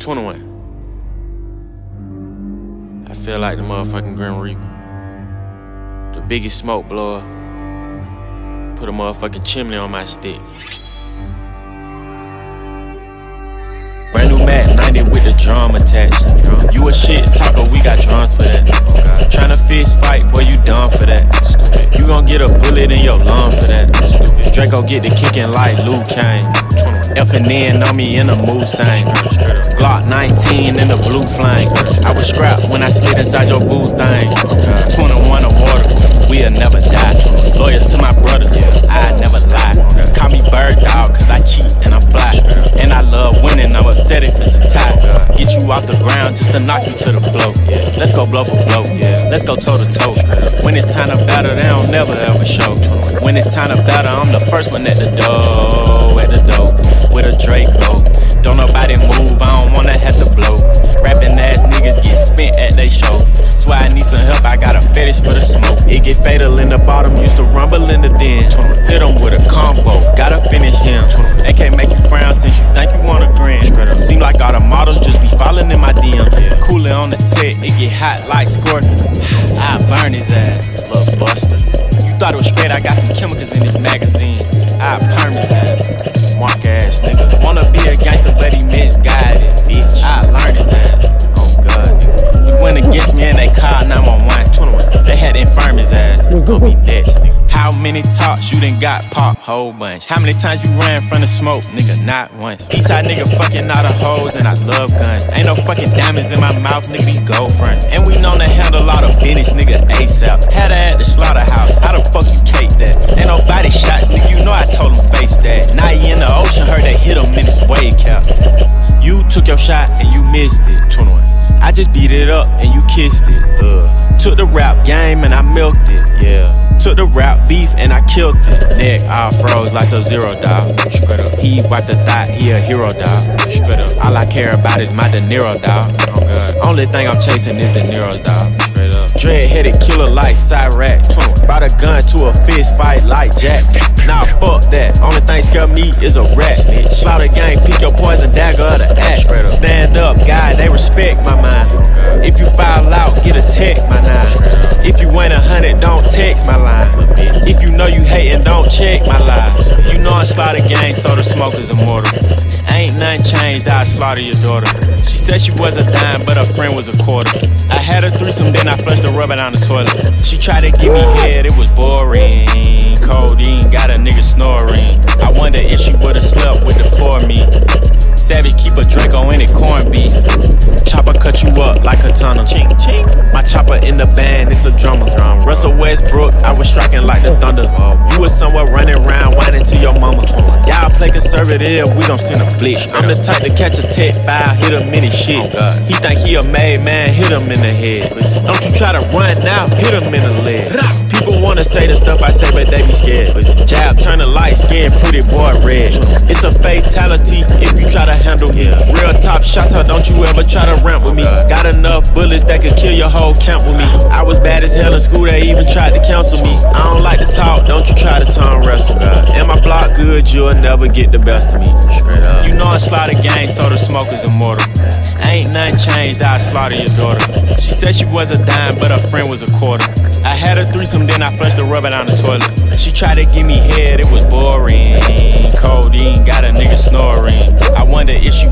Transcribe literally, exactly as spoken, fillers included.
twenty-one. I feel like the motherfucking Grim Reaper. The biggest smoke blower. Put a motherfucking chimney on my stick. Brand new Mac ninety with the drum attached. You a shit talker, we got drums for that. Tryna fist fight, boy, you done for that. You gon' get a bullet in your lung for that. Draco get the kicking like Luke Kane. Effing in on me in a mood sign. Glock nineteen in the blue flame. I was scrapped when I slid inside your boo thing. twenty-one of water, we'll never die. Loyal to my brothers, I never lie. Call me bird dog, cause I cheat and I fly. And I love winning, I'm upset if it's a tie. Get you off the ground just to knock you to the floor. Let's go blow for blow, let's go toe to toe. When it's time to battle, they don't never ever show. When it's time to battle, I'm the first one at the door, at the door. With a Draco, don't nobody move, I don't wanna have to blow. Rapping ass niggas get spent at they show. Swear I need some help, I got a fetish for the smoke. It get fatal in the bottom, used to rumble in the den. Hit him with a combo, gotta finish him. They can't make you frown since you think you want a grin. Seem like all the models just be falling in my D Ms. Cooler on the tech, it get hot like scorpion. I burn his ass, little buster. You thought it was straight, I got some chemicals in this magazine. I perm his ass. Mark ass nigga. Wanna be a gangster, but he misguided, bitch. I learned his ass. Oh god, nigga. You went against me and they called nine one one. They had to infirm his ass. Gon' be next, nigga. How many talks you done got popped? Whole bunch. How many times you ran from the smoke? Nigga, not once. Eastside nigga fucking all the hoes and I love guns. Ain't no fucking diamonds in my mouth, nigga, these gold fronts. And we known to handle all the business, nigga, ASAP. Had her at the slaughterhouse. How the fuck you cake that? Ain't no body shots, nigga, you know I told him face that. Now he in the ocean, heard they hit him in his wave cap. You took your shot and you missed it. twenty-one. I just beat it up and you kissed it. Uh. Took the rap game and I milked it. Yeah. Took the rap beef and I killed it. Neck all froze like Sub-Zero, dog. He wiped the thought, he a hero, dog. All I care about is my De Niro, dog. Oh, only thing I'm chasing is De Niro's, dog. Dread-headed killer like Cyrax. Brought a gun to a fist fight like Jack. Nah, fuck that. Only thing scare me is a rat. Slaughter gang, pick your poison dagger of the axe. Stand up, guy, they respect my mind. If you foul out, get a tech, my nine. If you ain't a hundred, don't text my line. If you know you hatin', don't check my lies. You know I slaughter gang, so the smoke is immortal. Ain't nothing changed, I slaughter your daughter. She said she was a dime, but her friend was a quarter. I had a threesome, then I flushed the rubber down the toilet. She tried to give me head, it was boring. Codeine got a nigga snoring. I wonder if she would've slept with the poor me. Savage keep a Draco in it, corn beef. Chopper cut you up like a tunnel. My chopper in the band, it's a drummer. Russell Westbrook, I was striking like the thunder. You was somewhere running around, whining to your mama. Y'all play conservative, we gon' send a blitz. I'm the type to catch a tech file, hit him in his shit. He think he a made man, hit him in the head. Don't you try to run now, hit him in the leg. People wanna say the stuff I say, but they be scared. Jab, turn the light, scared pretty boy red. It's a fatality if you try to handle me. Real top shotter, don't you ever try to ramp with me. Got enough bullets that could kill your whole camp with me. I was bad as hell in school, they even tried to counsel me. I don't like to talk, don't you try to tongue wrestle. And my block good, you'll never get the best of me. You know I slaughter gang, so the smoke is immortal. Ain't nothing changed, I slaughter your daughter. She said she was a dime, but her friend was a quarter. I had a threesome, then I flushed the rubber down the toilet. She tried to give me head, it was boring. Codeine got a nigga snoring. I wonder if she